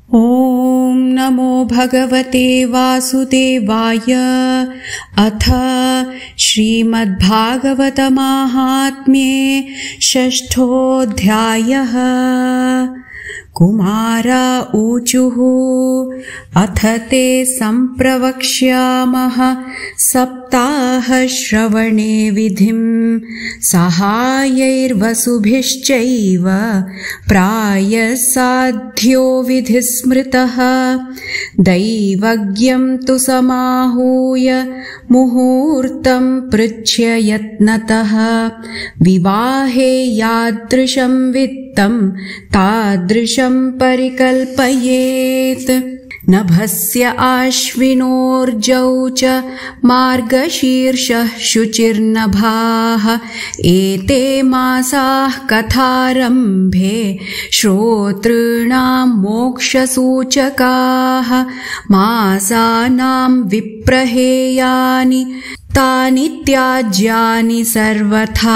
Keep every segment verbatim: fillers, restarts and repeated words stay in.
ॐ नमो भगवते वासुदेवाय। अथ श्रीमद्भागवतमाहात्म्ये षष्ठोऽध्यायः। कुमारा ऊचुः अथ ते सम्प्रवक्ष्यामः सप्ताहश्रवणे विधिं सहायैर्वसुभिश्चैव प्रायः साध्यो विधिस्मृतः। दैवज्ञं तु समाहूय मुहूर्तं पृच्छ्य यत्नतः विवाहे यादृशं वित्तं तादृशं परिकल्पयेत्। नभस्य आश्विनोर्जौ च मार्गशीर्षः शुचिर्नभाः एते मासाः कथारम्भे श्रोतॄणां मोक्षसूचकाः। मासानां विप्रहेयानि तानि त्याज्यानि सर्वथा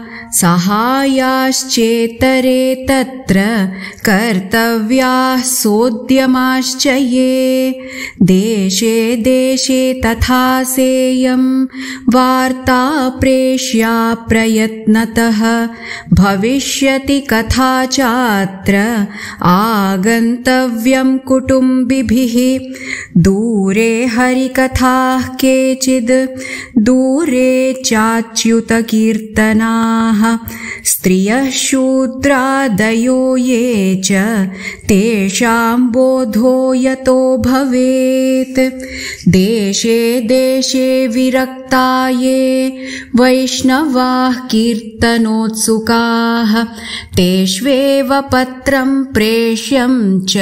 सहायाश्चेतरे तत्र कर्तव्याः सोद्यमाश्च ये। देशे देशे तथा सेयं वार्ता प्रेष्या प्रयत्नतः भविष्यति कथा चात्र आगन्तव्यं कुटुम्बिभिः। दूरे हरिकथाः केचिद् दूरे चाच्युतकीर्तनाः स्त्रियः शूद्रादयो ये च तेषां बोधो यतो भवेत्। देशे देशे विरक्ता ये वैष्णवाः कीर्तनोत्सुकाः तेष्वेव पत्रं प्रेष्यं च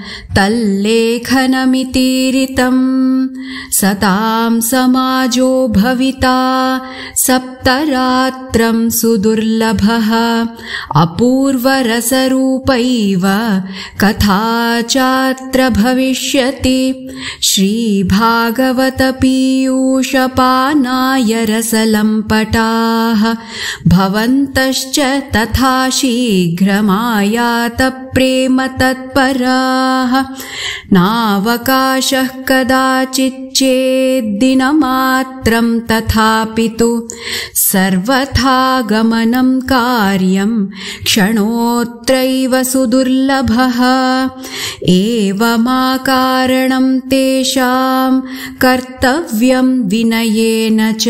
तल्लेखनमितीरितम्। सतां समाजो भविता सप्तरात्रं सुदुर्लभः अपूर्वरसरूपैव कथा चात्र भविष्यति। श्रीभागवतपीयूषपानाय रसलम्पटाः भवन्तश्च तथा शीघ्रमायातप्रेम तत्पराः। नावकाशः कदाचिच्चेद्दिनमात्रं तथापि तु सर्वथा गमनं कार्यं क्षणोत्रैव सुदुर्लभः। एवमाकारणं तेषां कर्तव्यं विनयेन च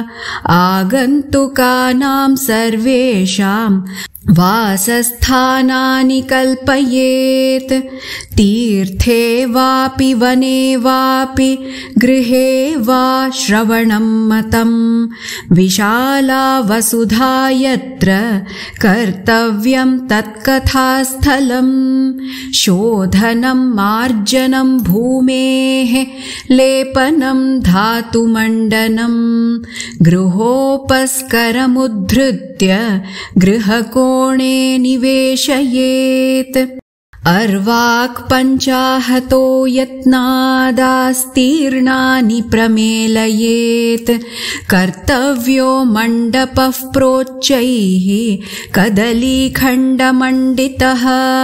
आगन्तुकानां सर्वेषां वासस्थानानि कल्पयेत्। तीर्थे वापि वने वापि गृहे वा श्रवणं मतं विशाला वसुधा यत्र कर्तव्यं तत्कथास्थलं। शोधनं मार्जनं भूमेः लेपनं धातुमण्डनं गृहोपस्करमुद्धृत्य गृहकोणे निवेशयेत्। अर्वाक् पञ्चाहतो यत्नादास्तीर्णानि प्रमेलयेत्। कर्तव्यो मण्डपः प्रोच्चैः कदलीखण्डमण्डितः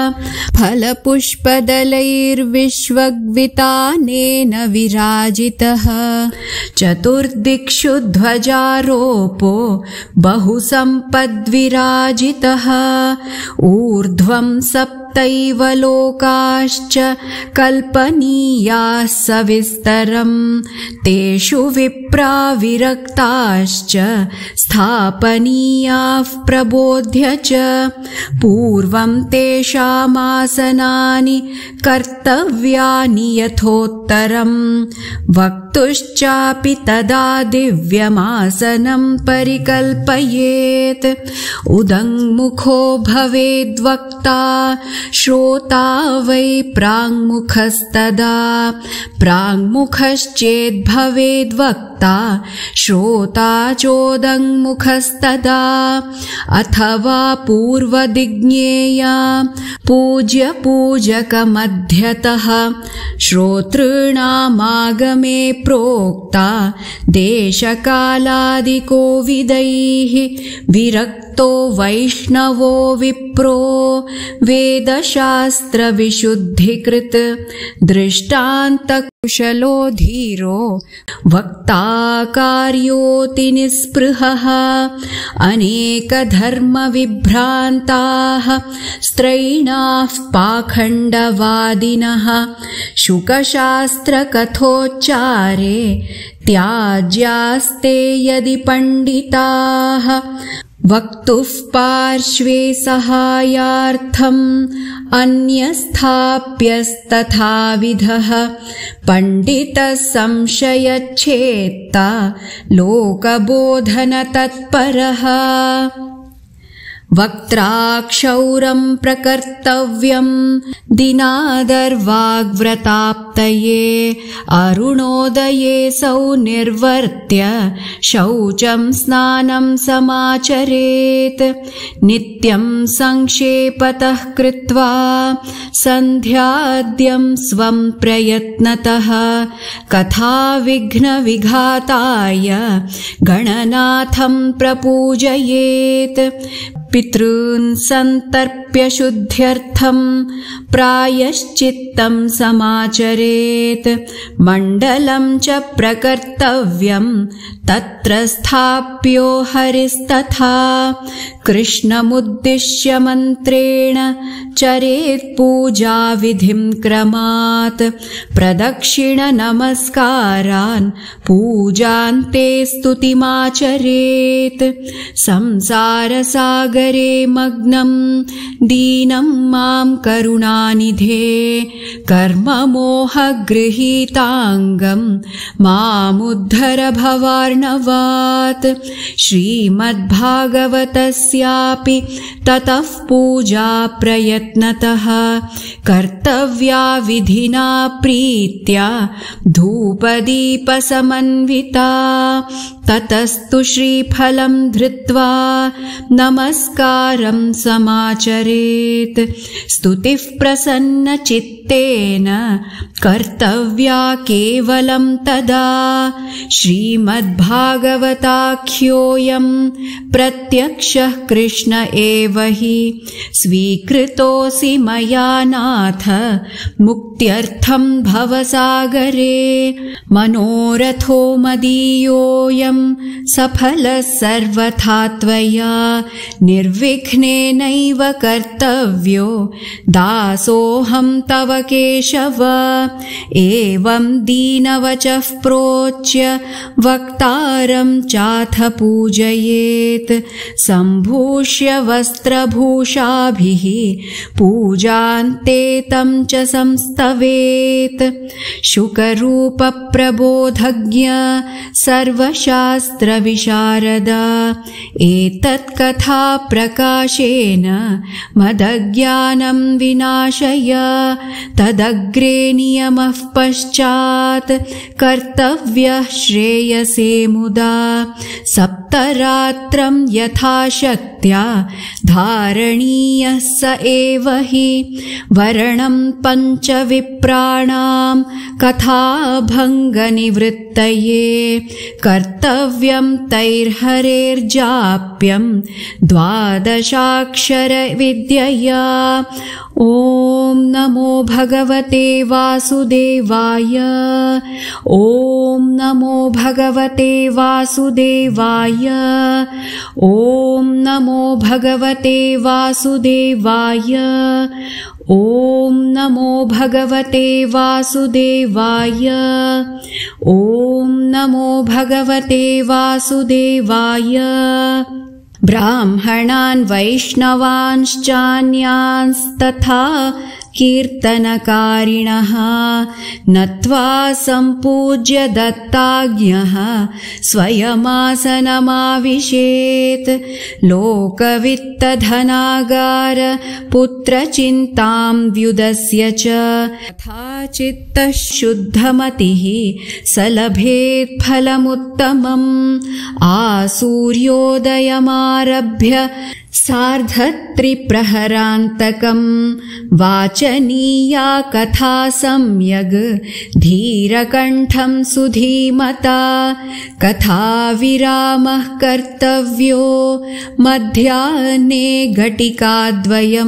फलपुष्पदलैर्विश्वग्वितानेन विराजितः। चतुर्दिक्षु ध्वजारोपो बहुसम्पद्विराजितः। ऊर्ध्वं सप्त तैव लोकाश्च कल्पनीयाः सविस्तरं। तेषु विप्रा विरक्ताश्च स्थापनीयाः प्रबोध्य च। पूर्वं तेषामासनानि कर्तव्यानि यथोत्तरं वक्तुश्चापि तदा दिव्यमासनं परिकल्पयेत्। उदङ्मुखो भवेद्वक्ता श्रोता वै प्राङ्मुखस्तदा। प्राङ्मुखश्चेद्भवेद्वक्ता श्रोता चोदङ्मुखस्तदा। अथवा पूर्वदिज्ञेया पूज्य पूजकमध्यतः श्रोतॄणामागमे प्रोक्ता देशकालादिकोविदैः। विरक्तो वैष्णवो विप्रो वेद वेदशास्त्रविशुद्धिकृत दृष्टान्तकुशलो धीरो वक्ता कार्योऽति निःस्पृहः अनेकधर्मविभ्रान्ताः स्त्रैणाः पाखण्डवादिनः शुकशास्त्रकथोच्चारे त्याज्यास्ते यदि पण्डिताः वक्तुः पार्श्वे सहायार्थम् अन्यस्थाप्यस्तथाविधः पण्डितः संशयच्छेत्ता लोकबोधनतत्परः वक्त्राक्षौरं प्रकर्तव्यं दिनादर्वाग्व्रताप्तये अरुणोदये सौ निर्वर्त्य शौचं स्नानं समाचरेत् नित्यं संक्षेपतः कृत्वा सन्ध्याद्यं स्वं प्रयत्नतः कथाविघ्नविघाताय गणनाथं प्रपूजयेत् पितॄन् सन्तर्प्य शुद्ध्यर्थं प्रायश्चित्तं समाचरेत् मण्डलं च प्रकर्तव्यं तत्र स्थाप्यो हरिस्तथा कृष्णमुद्दिश्य मन्त्रेण चरेत् पूजाविधिं क्रमात् प्रदक्षिण नमस्कारान् पूजान्ते स्तुतिमाचरेत् संसारसागरे मग्नं दीनं मां करुणानिधे कर्ममोहगृहीताङ्गं मामुद्धर भवार्णवात् श्रीमद्भागवतस्यापि ततः पूजा प्रयत्नतः कर्तव्या विधिना प्रीत्या धूपदीपसमन्विता ततस्तु श्रीफलं धृत्वा नमस्कारं समाचरेत् स्तुतिः प्रसन्नचित्तेन कर्तव्या केवलं तदा श्रीमद्भागवताख्योऽयं प्रत्यक्षः कृष्ण एव हि स्वीकृतोऽसि मया नाथ मुक्त्यर्थं भवसागरे मनोरथो मदीयोऽयं सफलः सर्वथा त्वया निर्विघ्नेनैव कर्तव्यो दासोऽहं तव केशव एवं दीनवचः प्रोच्य वक्तारं चाथ पूजयेत् सम्भूष्य वस्त्रभूषाभिः पूजान्ते तं च संस्तवेत् शुकरूपप्रबोधज्ञ सर्वशास्त्रविशारदा एतत्कथा प्रकाशेन मदज्ञानं विनाशय तदग्रे नियमः पश्चात् कर्तव्यः श्रेयसे मुदा सप्तरात्रं यथाशक्त्या धारणीयः स एव हि वर्णं पञ्चविप्राणां कथाभङ्गनिवृत्तये कर्तव्यं तैर्हरेर्जाप्यं द्वादशाक्षरविद्यया ॐ नमो भगवते वासुदेवाय ॐ नमो भगवते वासुदेवाय ॐ नमो भगवते वासुदेवाय ॐ नमो भगवते वासुदेवाय ॐ नमो भगवते वासुदेवाय ब्राह्मणान् वैष्णवांश्चान्यांस्तथा कीर्तनकारिणः नत्वा सम्पूज्य दत्ताज्ञः स्वयमासनमाविशेत् लोकवित्तधनागार पुत्रचिन्तां व्युदस्य च तथा चित्तः शुद्धमतिः स लभेत् फलमुत्तमम् आसूर्योदयमारभ्य सार्धत्रिप्रहरान्तकं वाचनीया कथा सम्यग् धीरकण्ठं सुधीमता कथाविरामः कर्तव्यो मध्याह्ने घटिकाद्वयं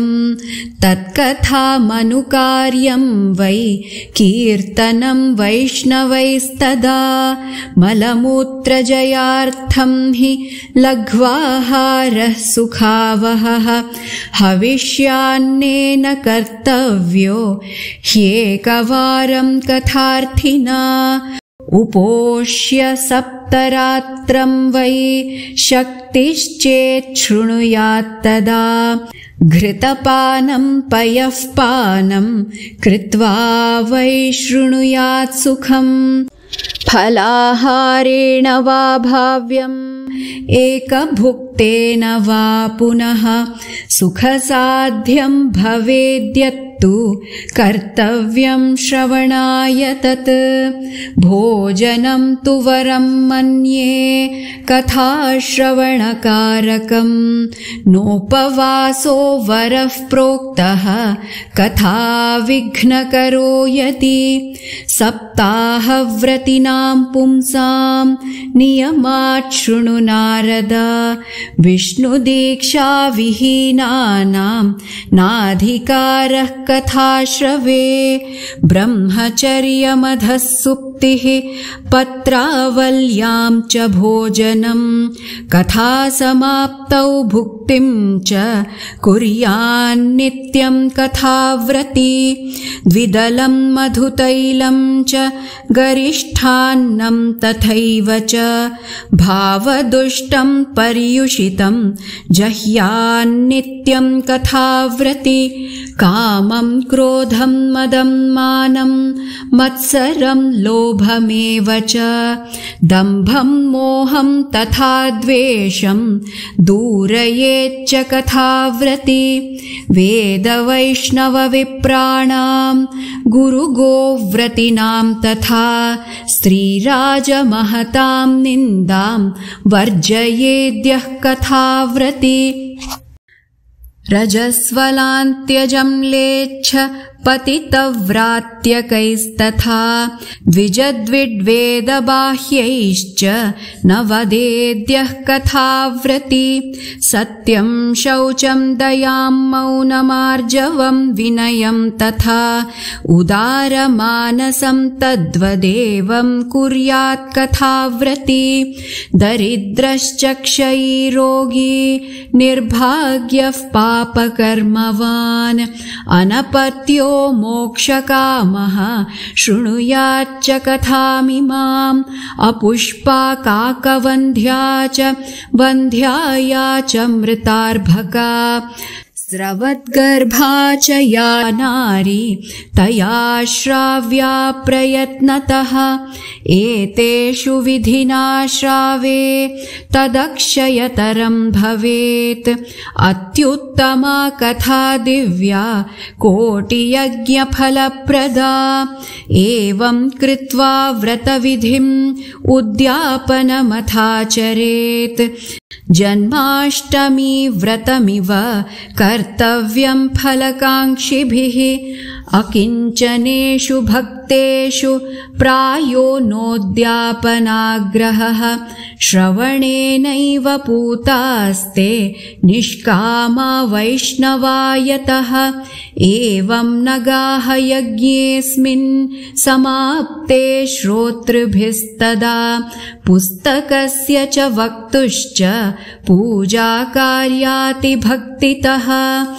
तत्कथामनुकार्यं वै कीर्तनं वैष्णवैस्तदा मलमूत्रजयार्थं हि लघ्वाहारः सुखावहः हविष्यान्नेन कर्तव्यो ह्येकवारं कथार्थिना उपोष्य सप्तरात्रं वै शक्तिश्चेत् शृणुयात्तदा घृतपानं पयःपानं कृत्वा वै शृणुयात् सुखम् फलाहारेण वा भाव्यम् एकभुक्तेन वा पुनः सुखसाध्यं भवेद्यत्तु कर्तव्यं श्रवणाय तत् भोजनं तु वरं मन्ये कथाश्रवणकारकं नोपवासो वरः प्रोक्तः कथा विघ्नकरो यति सप्ताहव्रतिनां पुंसां नियमात् शृणु नारद विष्णुदीक्षा विहीनानां नाधिकारः कथाश्रवे ब्रह्मचर्यमधः सुप्तिः पत्रावल्यां च भोजनं कथासमाप्तौ भुक्तिं च कुर्यान्नित्यं कथाव्रती द्विदलं मधुतैलं च गरिष्ठान्नं तथैव च भावदुष्टं पर्युषितं जह्यान्नित्यं कथाव्रती कामं क्रोधं मदं मानं मत्सरं लोभमेव च दम्भं मोहं तथा द्वेषं दूरयेच्च कथाव्रती वेदवैष्णवविप्राणां गुरुगोव्रतीनां तथा स्त्रीराजमहतां निन्दां वर्जयेद्यः कथाव्रती रजस्वलान्त्यजं लेच्छ पतितव्रात्यकैस्तथा द्विजद्विड्वेदबाह्यैश्च न वदेद्यः कथाव्रती सत्यं शौचं दयां मौनमार्जवं विनयं तथा उदारमानसं तद्वदेवं कुर्यात् कथाव्रती दरिद्रश्चक्षयीरोगी निर्भाग्यः पापकर्मवान् अनपत्यो मोक्षकामः शृणुयाच्च कथामिमाम् अपुष्पा काकवन्ध्या च वन्ध्याया च मृतार्भका स्रवद्गर्भा च या नारी तया श्राव्या प्रयत्नतः एतेषु विधिना श्रावे तदक्षयतरं भवेत् अत्युत्तमा कथा दिव्या कोटियज्ञफलप्रदा एवं कृत्वा व्रतविधिम् उद्यापनमथाचरेत् जन्माष्टमी व्रतमिव कर्तव्यं फलकाङ्क्षिभिः अकिञ्चनेषु भक्तेषु प्रायो नोद्यापनाग्रहः श्रवणेनैव पूतास्ते निष्कामा वैष्णवायतः एवं नगाः यज्ञेऽस्मिन् समाप्ते श्रोतृभिस्तदा पुस्तकस्य च वक्तुश्च पूजाकार्यातिभक्तितः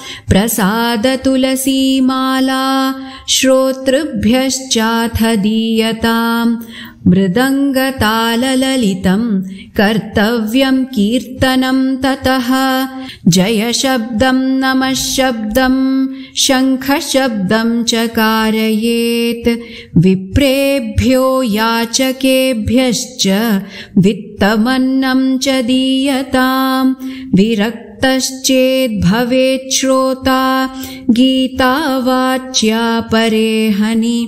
प्रसादतुलसीमाला श्रोतृभ्यश्चाथ दीयताम् मृदङ्गतालललितं कर्तव्यं कीर्तनं ततः जयशब्दं नमः शब्दं शङ्खशब्दं च कारयेत् विप्रेभ्यो याचकेभ्यश्च वित्तमन्नं च दीयताम् विरक्तश्चेद् भवेत् श्रोता गीतावाच्या परेहनि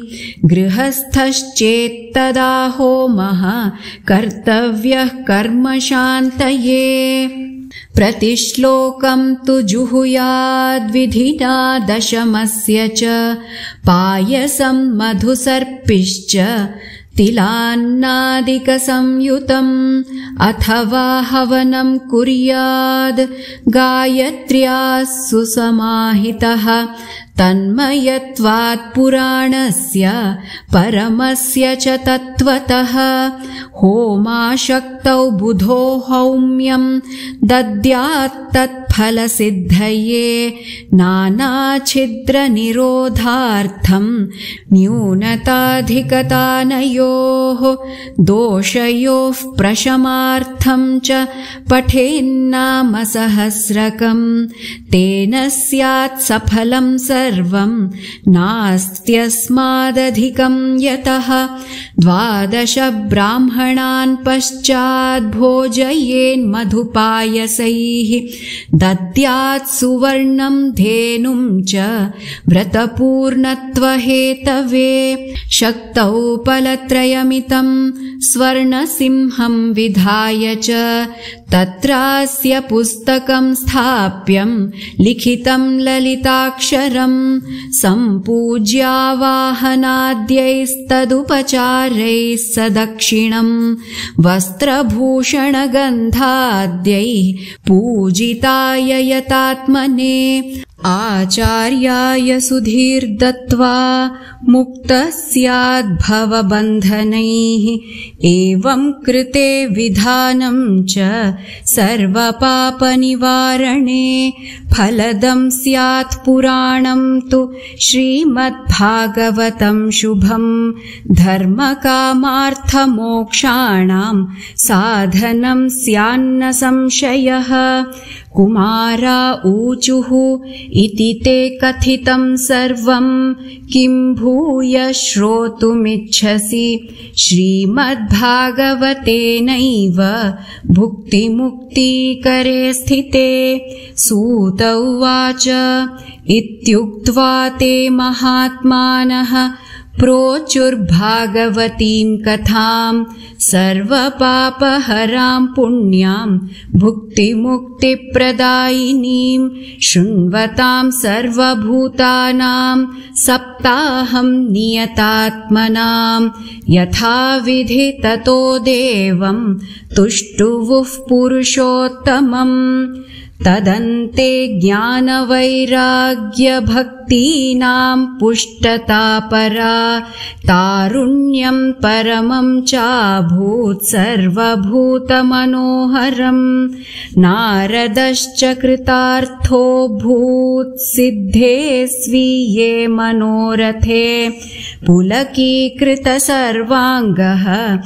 गृहस्थश्चेत्तदा होमः कर्तव्यः कर्मशान्तये। प्रतिश्लोकं तु जुहुयाद्विधिना दशमस्य च पायसं मधुसर्पिश्च तिलान्नादिकसंयुतम् अथवा हवनं कुर्याद् गायत्र्या सुसमाहितः तन्मयत्वात् पुराणस्य परमस्य च तत्त्वतः होमाशक्तौ बुधो हौम्यं दद्यात् तत्फलसिद्धये नानाछिद्रनिरोधार्थं न्यूनताधिकतानयोः दोषयोः प्रशमार्थं च पठेन्नाम सहस्रकं तेन स्यात् सफलं सर्वं नास्त्यस्मादधिकं यतः द्वादश ब्राह्मणान् पश्चात् भोजयेन्मधुपायसैः दद्यात् सुवर्णं धेनुं च व्रतपूर्णत्वहेतवे शक्तौ फलत्रयमितं स्वर्णसिंहं विधाय च तत्रास्य पुस्तकं स्थाप्यं लिखितं ललिताक्षरं सम्पूज्यावाहनाद्यैस्तदुपचारैः सदक्षिणं वस्त्रभूषणगन्धाद्यैः पूजिताय यतात्मने आचार्याय सुधीर्दत्त्वा मुक्तः स्याद्भवबन्धनैः एवं कृते विधानं च सर्वपापनिवारणे फलदं स्यात् पुराणं तु श्रीमद्भागवतं शुभं धर्मकामार्थमोक्षाणां साधनं स्यान्न संशयः कुमारा ऊचुः इति ते कथितं सर्वं किं भूय श्रोतुमिच्छसि श्रीमद्भागवतेनैव भुक्तिमुक्तिकरे स्थिते सूत उवाच इत्युक्त्वा ते महात्मानः प्रोचुर्भागवतीं कथां सर्वपापहरां पुण्यां भुक्तिमुक्तिप्रदायिनीं शृण्वतां सर्वभूतानां सप्ताहं नियतात्मनां यथाविधि ततो देवं तुष्टुवुः पुरुषोत्तमम् तदन्ते ज्ञानवैराग्यभक्तीनां पुष्टता परा तारुण्यं परमं चाभूत् सर्वभूतमनोहरं नारदश्च कृतार्थोऽभूत् सिद्धे स्वीये मनोरथे पुलकीकृतसर्वाङ्गः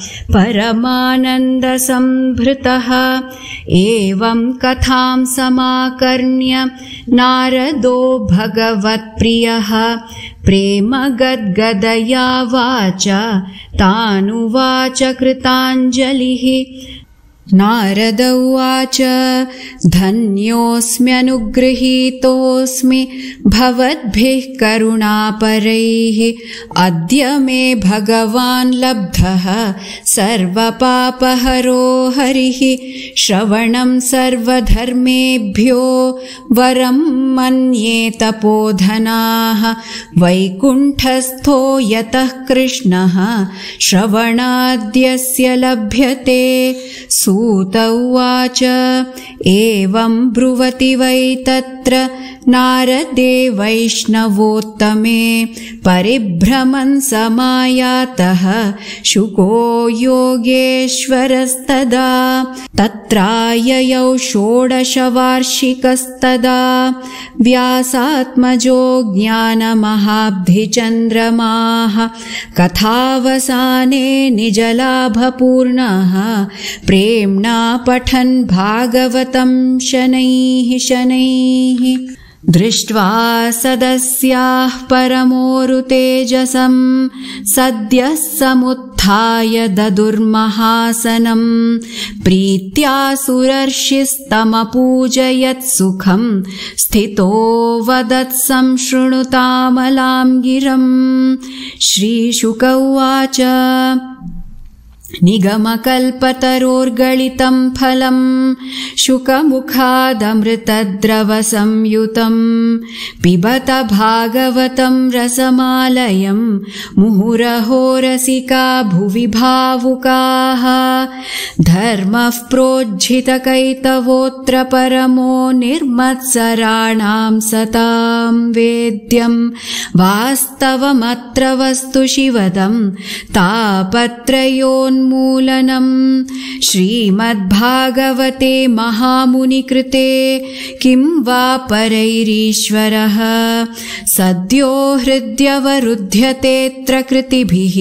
परमानन्दसंभृतः एवं कथां समाकर्ण्य नारदो भगवत्प्रियः प्रेमगद्गदया वाचा तानुवाच कृताञ्जलिः नारद उवाच धन्योऽस्म्यनुगृहीतोऽस्मि भवद्भिः करुणापरैः अद्य मे भगवान् लब्धः सर्वपापहरो हरिः श्रवणं सर्वधर्मेभ्यो वरं मन्ये तपोधनाः वैकुण्ठस्थो यतः कृष्णः श्रवणाद्यस्य लभ्यते सूत उवाच एवं ब्रुवति वै तत्र नारदे वैष्णवोत्तमे परिभ्रमन् समायातः शुको योगेश्वरस्तदा तत्राययौ षोडशवार्षिकस्तदा व्यासात्मजो ज्ञानमहाब्धिचन्द्रमाः कथावसाने निजलाभपूर्णः प्रेम्णा पठन् भागवतं शनैः शनैः दृष्ट्वा सदस्याः परमोरुतेजसं सद्यः समुत्थाय ददुर्महासनं प्रीत्या सुरर्षिस्तमपूजयत् सुखं स्थितो वदत् संशृणुतामलां गिरम् श्रीशुक उवाच निगमकल्पतरोर्गलितं फलं शुकमुखादमृतद्रवसंयुतं पिबत भागवतं रसमालयं मुहुरहो रसिका भुवि भावुकाः धर्मः प्रोज्झितकैतवोऽत्र परमो निर्मत्सराणां सतां वेद्यं वास्तवमत्र वस्तु शिवदं तापत्रयोन्मूलनं श्रीमद्भागवते महामुनिकृते किं वा परैरीश्वरः सद्यो हृद्यवरुध्यतेऽत्र कृतिभिः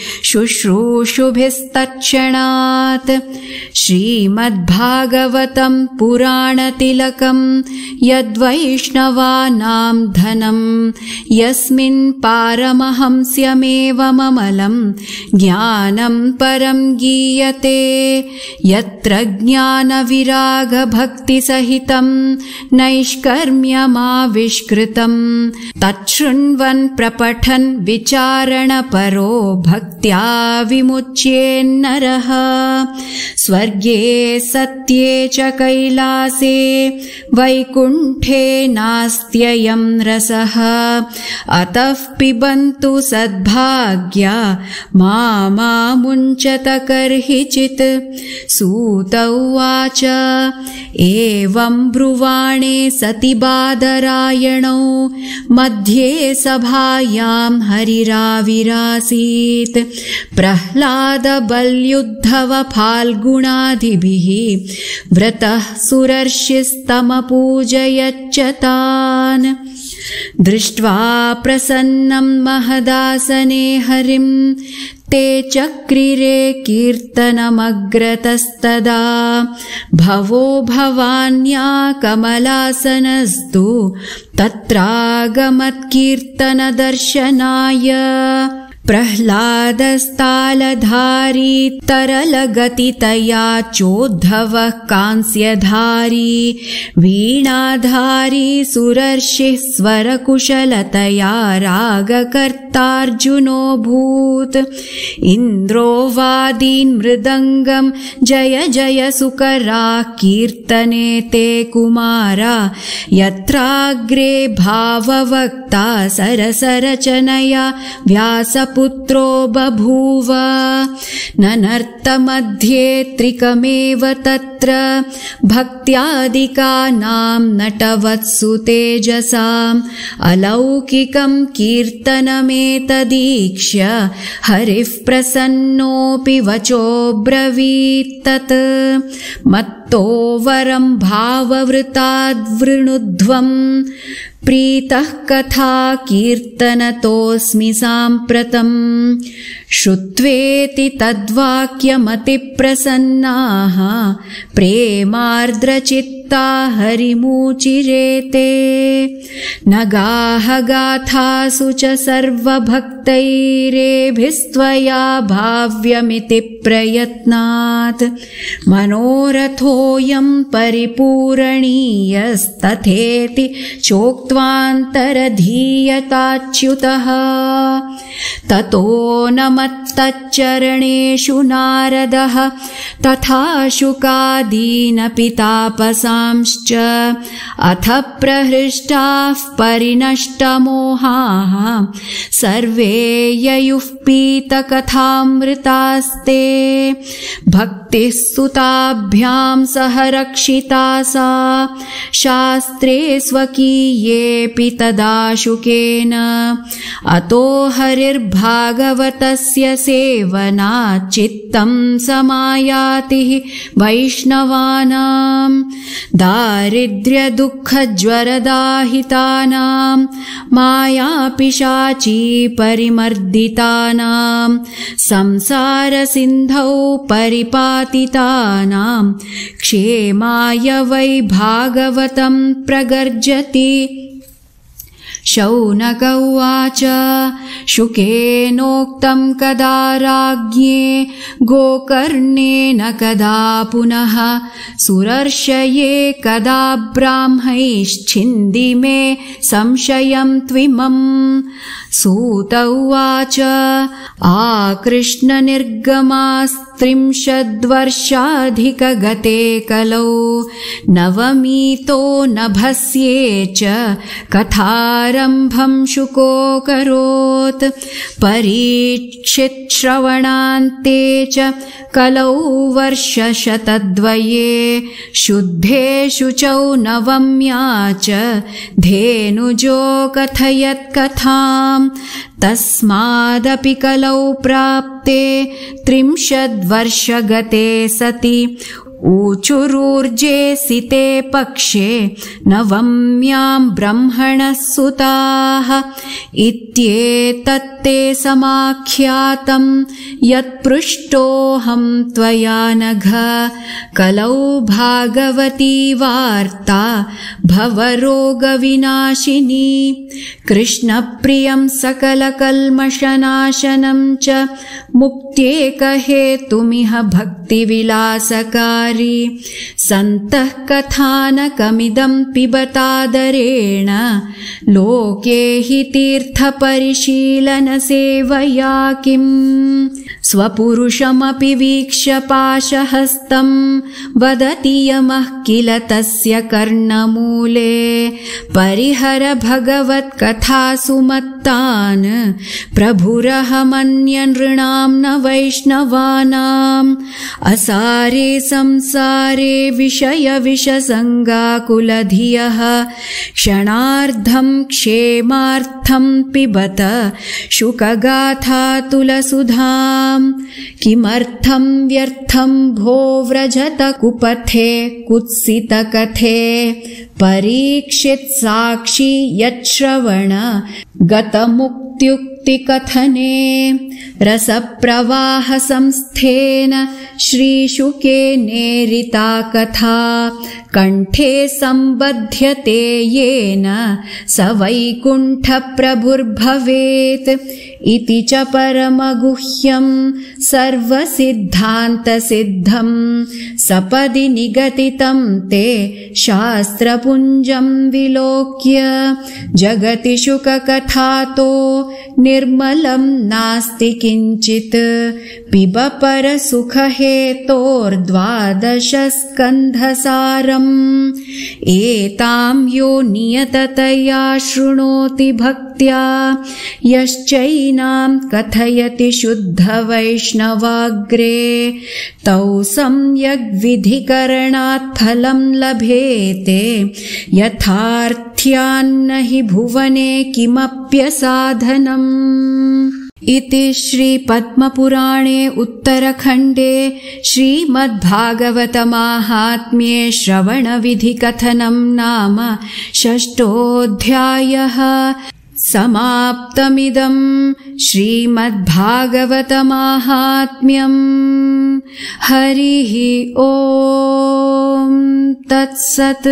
शुश्रूषुभिस्तत्क्षणात् श्रीमद्भागवतं पुराणतिलकं यद्वैष्णवानां धनं यस्मिन् पारमहंस्यमेवममलं ज्ञानं परं गीयते यत्र ज्ञानविरागभक्तिसहितं नैष्कर्म्यमाविष्कृतं तच्छृण्वन् प्रपठन् विचारणपरो भक्त्या विमुच्येन्नरः स्वर्गे सत्ये च कैलासे वैकुण्ठे नास्त्ययं रसः अतः पिबन्तु सद्भाग्या मामुञ्चत कर्हिचित् सूत उवाच एवं ब्रुवाणे सति बादरायणौ मध्ये सभायां हरिराविरासीत् प्रह्लादबल्युद्धव फाल्गुणादिभिः व्रतः सुरर्षिस्तमपूजयच्च तान् दृष्ट्वा प्रसन्नं महदासने हरिं ते चक्रिरे कीर्तनमग्रतस्तदा भवो भवान्या कमलासनस्तु तत्रागमत्कीर्तनदर्शनाय प्रह्लादस्तालधारी तरलगतितया चोद्धवः कांस्यधारी वीणाधारी सुरर्षिः स्वरकुशलतया रागकर्तार्जुनोऽभूत् इन्द्रो वादीन् मृदङ्गं जय जय सुकराः कीर्तने ते कुमारा यत्राग्रे भाववक्ता सरसरचनया व्यास पुत्रो बभूव ननर्तमध्ये त्रिकमेव तत्र भक्त्यादिकानां नटवत्सु तेजसाम् अलौकिकं कीर्तनमेतदीक्ष्य हरिः प्रसन्नोऽपि वचोऽब्रवीत्तत् मत्तो वरं भाववृताद्वृणुध्वं प्रीतः कथा कीर्तनतोऽस्मि साम्प्रतम् श्रुत्वेति तद्वाक्यमतिप्रसन्नाः प्रेमार्द्रचित्ता हरिमूचिरेते नगाः गाथासु च सर्वभक्तैरेभिस्त्वया भाव्यमिति प्रयत्नात् मनोरथोऽयं परिपूरणीयस्तथेति चोक्त्वान्तरधीयताच्युतः ततो नमत्तच्चरणेषु नारदः तथा शुकादीनपि तापसांश्च अथ प्रहृष्टाः परिनष्टमोहाः सर्वे ययुः पीतकथामृतास्ते भक्तिः सुताभ्यां सह रक्षिता सा शास्त्रे स्वकीयेऽपि तदा शुकेन अतो हरिर्भागवतस्य सेवनात् चित्तं समायाति वैष्णवानां दारिद्र्यदुःखज्वरदाहितानां मायापिशाची परिमर्दितानां संसारसिन्धौ परिपातितानां क्षेमाय वै भागवतं प्रगर्जति शौनक उवाच शुकेनोक्तं कदा राज्ञे गोकर्णेन कदा पुनः सुरर्षये कदा ब्राह्मैश्छिन्दि मे संशयं त्विमम् सूत उवाच आकृष्णनिर्गमास्त त्रिंशद्वर्षाधिकगते कलौ नवमीतो नभस्ये च कथारम्भं शुकोऽकरोत् परीक्षितश्रवणान्ते च कलौ वर्षशतद्वये शुद्धे शुचौ नवम्या च धेनुजो कथयत् कथाम् तस्मादपि कलौ प्राप्ते त्रिंशद्वर्षगते सति ऊचुरूर्जे सिते पक्षे नवम्यां ब्रह्मणः सुताः इत्येतत्ते समाख्यातं यत्पृष्टोऽहं त्वया नघ कलौ भागवती वार्ता भवरोगविनाशिनी कृष्णप्रियं सकलकल्मषनाशनं च मुक्त्येकहेतुमिह भक्तिविलासकारी सन्तः कथानकमिदं पिबतादरेण लोके हि तीर्थपरिशीलनसेवया किम् स्वपुरुषमपि वीक्ष्य पाशहस्तं वदति यमः किल तस्य कर्णमूले परिहर भगवत्कथासु मत्तान् प्रभुरहमन्य नृणां न वैष्णवानाम् असारे संसारे विषय विषसङ्गाकुलधियः क्षणार्धं क्षेमार्थं पिबत शुकगाथातुलसुधाम् किमर्थं व्यर्थं भो व्रजत कुपथे कुत्सितकथे परीक्षित साक्षी यच्छ्रवण गतमुक्त्युक्तिकथने रसप्रवाह संस्थेन श्रीशुके नेरिता कथा कंठे संबध्यते येन स वैकुण्ठप्रभुर्भवेत् इति च परमगुह्यं सर्वसिद्धान्तसिद्धं सपदि निगदितं ते शास्त्रपुञ्जं विलोक्य जगति शुककथातो निर्मलं नास्ति किञ्चित् पिब परसुखहेतोर्द्वादशस्कन्धसारम् एतां यो नियततया शृणोति भक्त्या यश्चैनां कथयति शुद्धवैष्णवाग्रे तौ सम्यग्विधिकरणात् फलं लभेते यथार्थ्यान्न हि भुवने किमप्यसाधनम् इति श्री पद्मपुराणे उत्तरखण्डे श्रीमद्भागवतमाहात्म्ये श्रवणविधिकथनं नाम षष्ठोऽध्यायः समाप्तमिदं श्रीमद्भागवतमाहात्म्यम् हरिः ओम् तत्सत्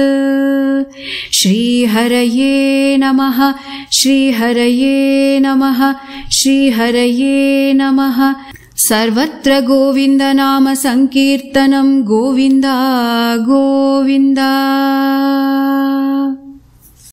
श्रीहरये नमः श्रीहरये नमः श्रीहरये नमः सर्वत्र गोविन्द नाम संकीर्तनं गोविन्द गोविन्द।